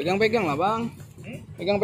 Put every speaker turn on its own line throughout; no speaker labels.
Pegang-pegang lah bang. Pegang.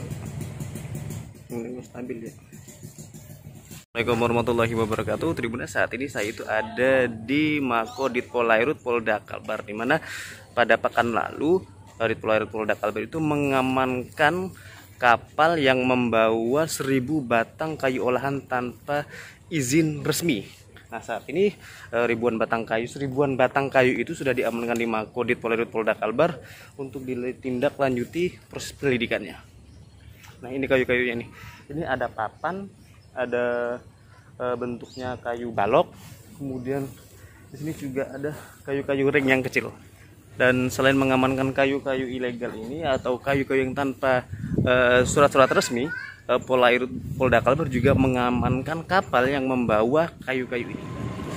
Stabil ya.
Assalamualaikum warahmatullahi wabarakatuh. Tribuners, saat ini saya itu ada di Makodit Polairut Polda Kalbar, di mana pada pekan lalu Dit Polairut Polda Kalbar itu mengamankan kapal yang membawa 1000 batang kayu olahan tanpa izin resmi. Nah, saat ini seribuan batang kayu itu sudah diamankan di Makodit Polairut Polda Kalbar untuk ditindaklanjuti proses penyelidikannya. Nah, ini kayu-kayunya nih. Ini ada papan, ada bentuknya kayu balok, kemudian di sini juga ada kayu-kayu ring yang kecil. Dan selain mengamankan kayu-kayu ilegal ini atau kayu-kayu yang tanpa surat-surat resmi, Polairut Polda Kalbar juga mengamankan kapal yang membawa kayu-kayu ini.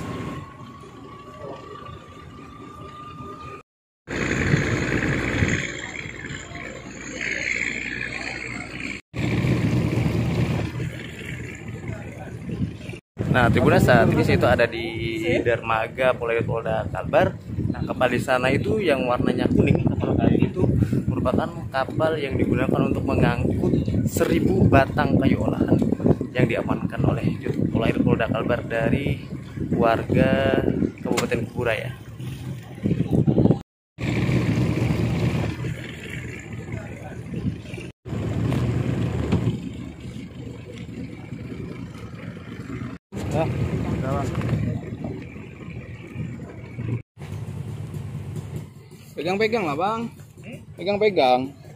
Nah, Tribuners, saat ini saya itu ada di dermaga Polairut Polda Kalbar. Nah, kapal di sana itu yang warnanya kuning, kapal kayu itu merupakan kapal yang digunakan untuk mengangkut 1000 batang kayu olahan yang diamankan oleh Polairut Polda Kalbar dari warga Kabupaten Kuburaya.
Pegang-pegang lah bang. Pegang-pegang.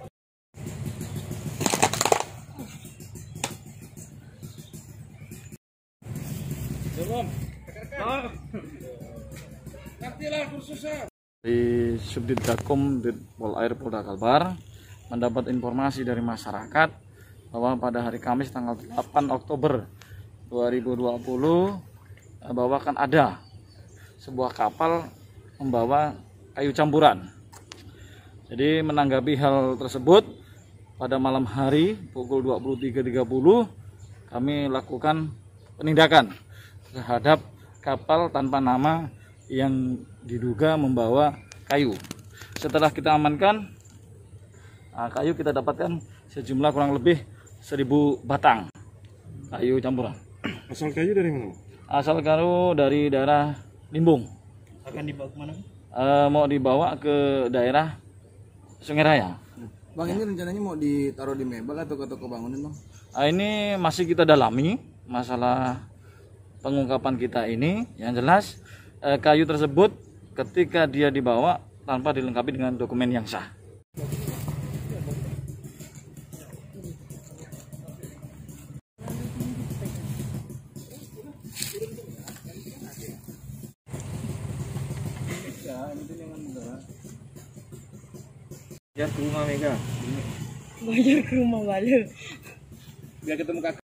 Di Subdit Gakum Dit Polairut Polda Kalbar mendapat informasi dari masyarakat bahwa pada hari Kamis tanggal 8 Oktober 2020 bahwa akan ada sebuah kapal membawa kayu campuran. Jadi menanggapi hal tersebut, pada malam hari pukul 23.30 kami lakukan penindakan terhadap kapal tanpa nama yang diduga membawa kayu. Setelah kita amankan kayu, kita dapatkan sejumlah kurang lebih 1000 batang kayu campuran.
Asal kayu dari mana?
Asal kayu dari daerah Limbung.
Akan dibawa kemana?
Mau dibawa ke daerah Sungai Raya.
Bang, ini rencananya mau ditaruh di mebel atau ke toko bangunan bang?
Ini masih kita dalami masalah pengungkapan kita ini. Yang jelas kayu tersebut ketika dia dibawa tanpa dilengkapi dengan dokumen yang sah.
Ya, ke rumah Mega.
Bayar ke rumah balik.
Biar ketemu kakak.